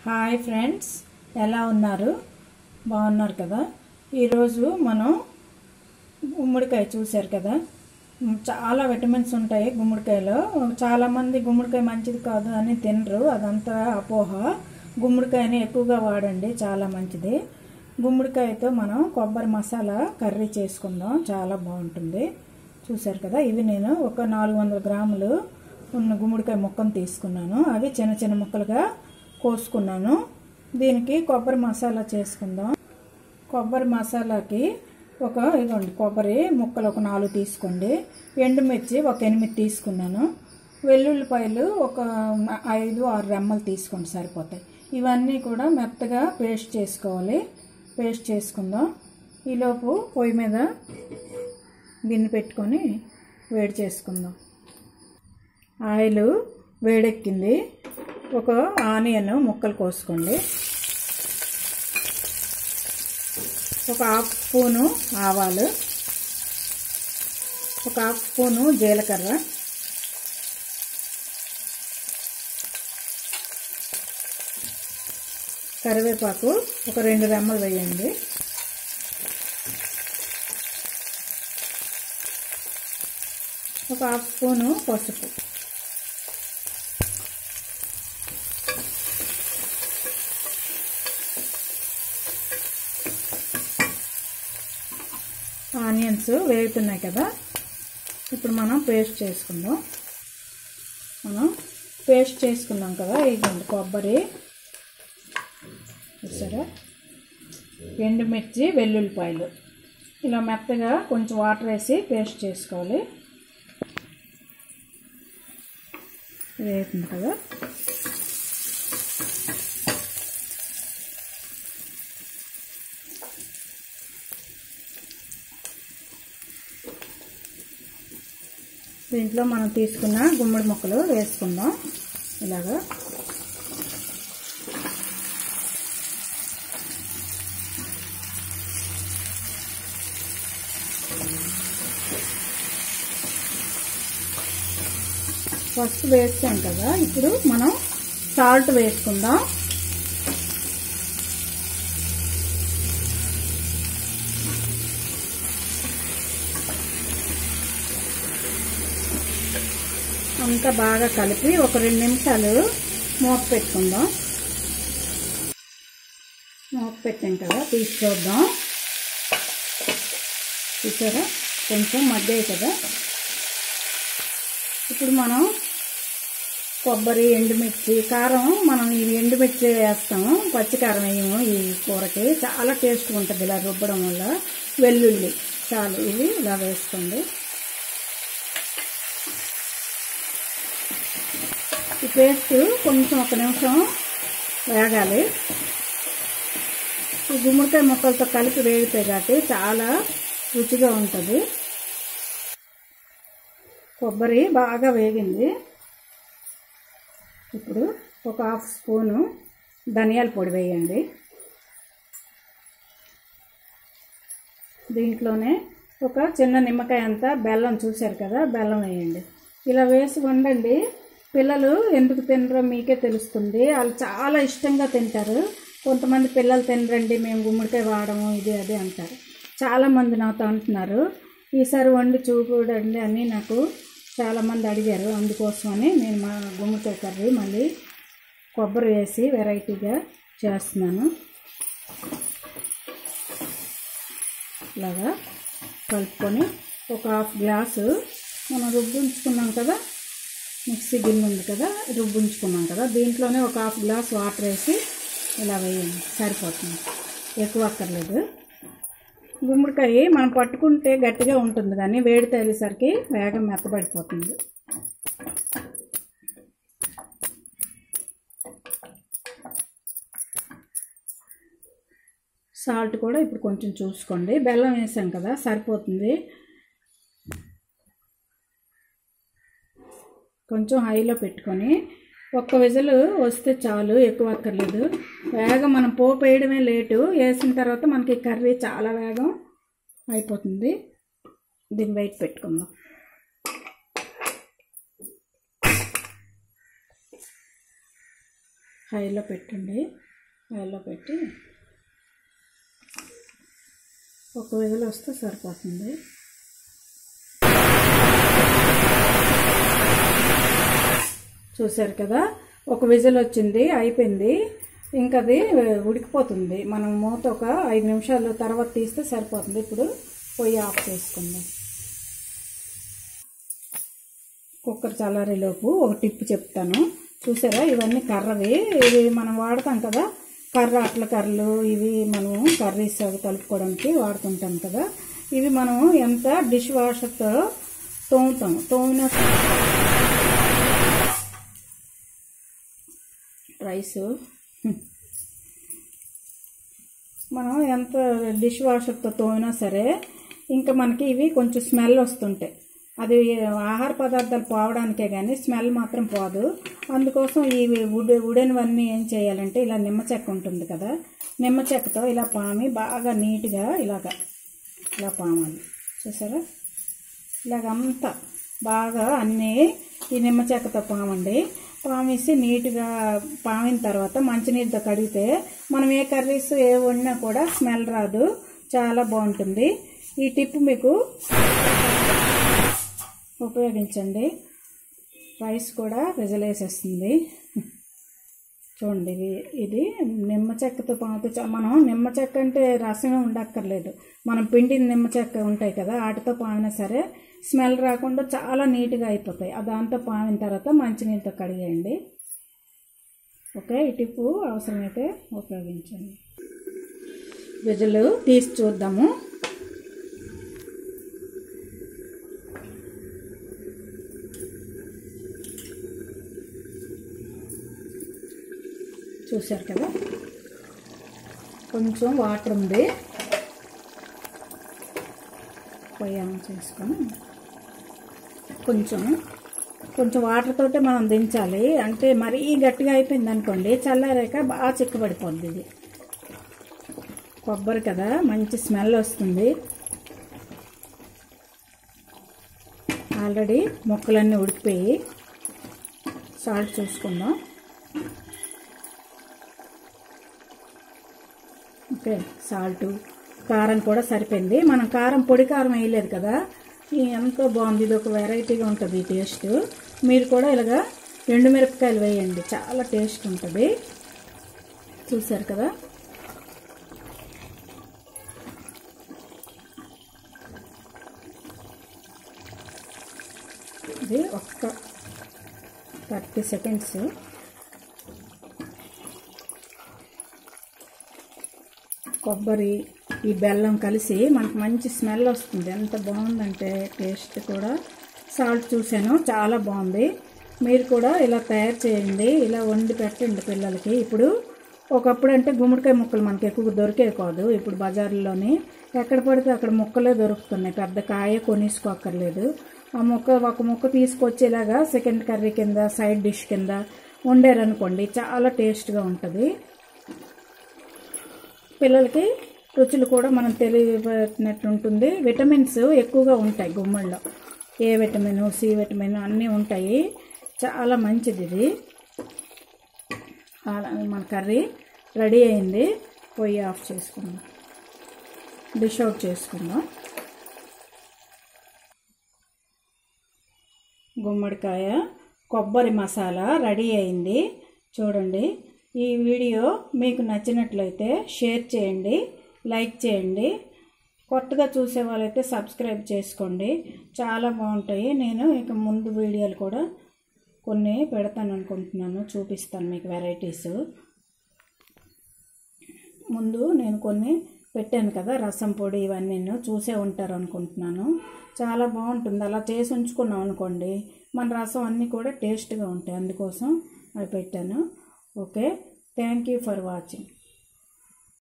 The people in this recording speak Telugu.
హాయ్ ఫ్రెండ్స్, ఎలా ఉన్నారు? బాగున్నారు కదా? ఈరోజు మనం గుమ్మడికాయ చూశారు కదా, చాలా విటమిన్స్ ఉంటాయి గుమ్మడికాయలో. చాలామంది గుమ్మడికాయ మంచిది కాదు అని తినరు, అదంతా అపోహ. గుమ్మడికాయని ఎక్కువగా వాడండి, చాలా మంచిది. గుమ్మడికాయతో మనం కొబ్బరి మసాలా కర్రీ చేసుకుందాం, చాలా బాగుంటుంది. చూశారు కదా, ఇవి నేను ఒక 400 గ్రాములు ఉన్న గుమ్మడికాయ ముక్కను తీసుకున్నాను. అవి చిన్న చిన్న ముక్కలుగా కోసుకున్నాను. దీనికి కొబ్బరి మసాలా చేసుకుందాం. కొబ్బరి మసాలాకి ఇదిగోండి, కొబ్బరి ముక్కలు ఒక 4 తీసుకోండి. ఎండుమిర్చి ఒక 8 తీసుకున్నాను. వెల్లుల్లిపాయలు ఒక 5-6 రెమ్మలు తీసుకోండి, సరిపోతాయి. ఇవన్నీ కూడా మెత్తగా పేస్ట్ చేసుకోవాలి. పేస్ట్ చేసుకుందాం. ఈలోపు పొయ్యి మీద గిన్నె పెట్టుకొని వేడి చేసుకుందాం. ఆయిల్ వేడెక్కింది. ఒక ఆనియన్ ముక్కలు కోసుకోండి. ఒక 1/2 స్పూను ఆవాలు, ఒక 1/2 స్పూను జీలకర్ర, కరివేపాకు ఒక 2 రెమ్మలు వేయండి. ఒక 1/2 స్పూను పసుపు, ఆనియన్స్ వేగుతున్నాయి కదా, ఇప్పుడు మనం పేస్ట్ చేసుకుందాం. పేస్ట్ చేసుకున్నాం కదా, ఇదిగోండి కొబ్బరి, చూసారా, ఎండుమిర్చి, వెల్లుల్లిపాయలు ఇలా మెత్తగా కొంచెం వాటర్ వేసి పేస్ట్ చేసుకోవాలి. వేగుతుంది కదా, దీంట్లో మనం తీసుకున్న గుమ్మడి ముక్కలు వేసుకుందాం. ఇలాగా ఫస్ట్ వేసాం కదా, ఇప్పుడు మనం సాల్ట్ వేసుకుందాం. అంతా బాగా కలిపి ఒక 2 నిమిషాలు మూత పెట్టుకుందాం. మూత పెట్టాం కదా, తీసి చూద్దాం. చూసారా, కొంచెం మగ్గాయి కదా. ఇప్పుడు మనం కొబ్బరి, ఎండుమిర్చి, కారం, మనం ఈ ఎండుమిర్చి వేస్తాము, పచ్చికారం వేయము. ఈ కూరకి చాలా టేస్ట్గా ఉంటుంది ఇలా రుబ్బడం వల్ల. వెల్లుల్లి చాలు, ఇవి ఇలా వేసుకోండి. ఈ పేస్ట్ కొంచెం 1 నిమిషం వేగాలి. ఈ గుమ్మడికాయ ముక్కలతో కలిపి వేగితే కాబట్టి చాలా రుచిగా ఉంటుంది. కొబ్బరి బాగా వేగింది. ఇప్పుడు ఒక 1/2 స్పూను ధనియాల పొడి వేయండి. దీంట్లోనే ఒక చిన్న నిమ్మకాయ అంతా బెల్లం, చూశారు కదా, బెల్లం వేయండి. ఇలా వేసి వండండి. పిల్లలు ఎందుకు తినరో మీకే తెలుస్తుంది. వాళ్ళు చాలా ఇష్టంగా తింటారు. కొంతమంది పిల్లలు తినరండి, మేము గుమ్మడికాయ వాడము, ఇది అది అంటారు. చాలామంది నాతో అంటున్నారు, ఈసారి వండి చూడండి అని నాకు చాలామంది అడిగారు. అందుకోసమని నేను మా గుమ్మడికాయ కర్రీ మళ్ళీ కొబ్బరి వేసి వెరైటీగా చేస్తున్నాను. ఇలాగా కలుపుకొని ఒక 1/2 గ్లాసు మనం రుబ్బుంచుకున్నాం కదా, మిక్సీ గిన్నె ఉంది కదా, రుబ్బుంచుకున్నాం కదా, దీంట్లోనే ఒక 1/2 గ్లాస్ వాటర్ వేసి ఇలా వేయండి, సరిపోతుంది. ఎక్కువ అక్కర్లేదు. గుమ్మడికాయ మనం పట్టుకుంటే గట్టిగా ఉంటుంది, కానీ వేడి తగిలేసరికి వేగం మెత్తబడిపోతుంది. సాల్ట్ కూడా ఇప్పుడు కొంచెం చూసుకోండి. బెల్లం వేసాం కదా, సరిపోతుంది. కొంచెం హైలో పెట్టుకొని 1 విజిల్ వస్తే చాలు, ఎక్కువ అక్కర్లేదు. వేగం మనం పోపు వేయడమే లేటు, వేసిన తర్వాత మనకి కర్రీ చాలా వేగం అయిపోతుంది. దీన్ని బయట పెట్టుకుందాం. హైలో పెట్టండి. హైలో పెట్టి ఒక విజిల్ వస్తే సరిపోతుంది. చూసారు కదా, ఒక విజిల్ వచ్చింది, అయిపోయింది. ఇంకా అది ఉడికిపోతుంది. మనం మూత ఒక 5 నిమిషాలు తర్వాత తీస్తే సరిపోతుంది. ఇప్పుడు పొయ్యి ఆఫ్ చేసుకుందాం. కుక్కర్ చల్లారేలోపు ఒక టిప్ చెప్తాను. చూసారా, ఇవన్నీ కర్రవి. ఇవి మనం వాడతాం కదా, అట్ల కర్రలు. ఇవి మనం కర్రీస్ అవి కలుపుకోవడానికి వాడుతుంటాం కదా. ఇవి మనం ఎంత డిష్ వాషర్తో తోమిన రైస్ మనం ఎంత డిష్ వాషర్తో తోమినా సరే ఇంకా మనకి ఇవి కొంచెం స్మెల్ వస్తుంటాయి. అది ఆహార పదార్థాలు పోవడానికే కానీ స్మెల్ మాత్రం పోదు. అందుకోసం ఈ ఉడెన్వన్నీ ఏం చేయాలంటే, ఇలా నిమ్మ చెక్క ఉంటుంది కదా, నిమ్మ చెక్కతో ఇలా పామి బాగా నీట్గా ఇలా పామాలి. చూసారా, ఇలాగంతా బాగా అన్నీ ఈ నిమ్మ చెక్కతో పామండి. పామేసి నీట్గా పామిన తర్వాత మంచినీటితో కడిగితే మనం ఏ కర్రీస్ ఏ వండినా కూడా స్మెల్ రాదు. చాలా బాగుంటుంది. ఈ టిప్ మీకు ఉపయోగించండి. రైస్ కూడా విజిలేసేస్తుంది. చూడండి, ఇది నిమ్మ చెక్కతో పాముతో మనం నిమ్మ చెక్క అంటే రసమే ఉండక్కర్లేదు. మనం పిండిన నిమ్మ చెక్క ఉంటాయి కదా, వాటితో పామినా సరే స్మెల్ రాకుండా చాలా నీట్గా అయిపోతాయి. దాంతో పామిన తర్వాత మంచినీళ్ళతో కడిగేయండి. ఓకే, ఈ టిప్పు అవసరమైతే ఉపయోగించండి. విజిల్ తీసి చూద్దాము. చూశారు కదా, కొంచెం వాటర్ ఉంది. పొయ్యి ఆన్ చేసుకొని కొంచెం వాటర్ తోటే మనం దించాలి. అంటే మరీ గట్టిగా అయిపోయింది అనుకోండి, చల్లారాక బాగా చిక్కబడిపోద్ది. ఇది కొబ్బరి కదా, మంచి స్మెల్ వస్తుంది. ఆల్రెడీ ముక్కలన్నీ ఉడికిపోయి. సాల్ట్ చూసుకుందాం. ఓకే, సాల్టు కారం కూడా సరిపోయింది. మనం పొడి కారం వేయలేదు కదా, ఎంతో బాగుంది. ఇది ఒక వెరైటీగా ఉంటుంది ఈ టేస్ట్. మీరు కూడా ఇలాగా ఎండుమిరపకాయలు వేయండి, చాలా టేస్ట్ ఉంటుంది. చూసారు కదా, ఇది ఒక్క 30 సెకండ్స్. కొబ్బరి ఈ బెల్లం కలిసి మనకు మంచి స్మెల్ వస్తుంది. ఎంత బాగుందంటే టేస్ట్ కూడా. సాల్ట్ చూసాను, చాలా బాగుంది. మీరు కూడా ఇలా తయారు చేయండి, ఇలా వండి పెట్టండి పిల్లలకి. ఇప్పుడు ఒకప్పుడు అంటే గుమ్మడికాయ ముక్కలు మనకి ఎక్కువగా దొరికేవి కాదు. ఇప్పుడు బజార్లోని ఎక్కడ పడితే అక్కడ ముక్కలే దొరుకుతున్నాయి. పెద్ద కాయ కొనేసుకోక్కర్లేదు. ఒక ముక్క తీసుకొచ్చి ఇలాగా సెకండ్ కర్రీ కింద, సైడ్ డిష్ కింద వండారనుకోండి, చాలా టేస్ట్గా ఉంటుంది. పిల్లలకి రుచులు కూడా మనం తెలియనట్టు ఉంటుంది. విటమిన్స్ ఎక్కువగా ఉంటాయి గుమ్మడిలో. ఏ విటమిన్, సి విటమిన్ అన్నీ ఉంటాయి. చాలా మంచిది ఇది. మన కర్రీ రెడీ అయింది. పొయ్యి ఆఫ్ చేసుకుందాం, డిష్ అవుట్ చేసుకుందాం. గుమ్మడికాయ కొబ్బరి మసాలా రెడీ అయింది. చూడండి, ఈ వీడియో మీకు నచ్చినట్లయితే షేర్ చేయండి, లైక్ చేయండి. కొత్తగా చూసే వాళ్ళైతే సబ్స్క్రైబ్ చేసుకోండి. చాలా బాగుంటాయి. నేను ఇక ముందు వీడియోలు కూడా కొన్ని పెడతాను అనుకుంటున్నాను, చూపిస్తాను మీకు వెరైటీస్. ముందు నేను కొన్ని పెట్టాను కదా, రసం పొడి ఇవన్నీ చూసే ఉంటారు అనుకుంటున్నాను. చాలా బాగుంటుంది. అలా చేసి ఉంచుకున్నాం అనుకోండి, మన రసం అన్నీ కూడా టేస్ట్గా ఉంటాయి. అందుకోసం అవి పెట్టాను. Okay, thank you for watching.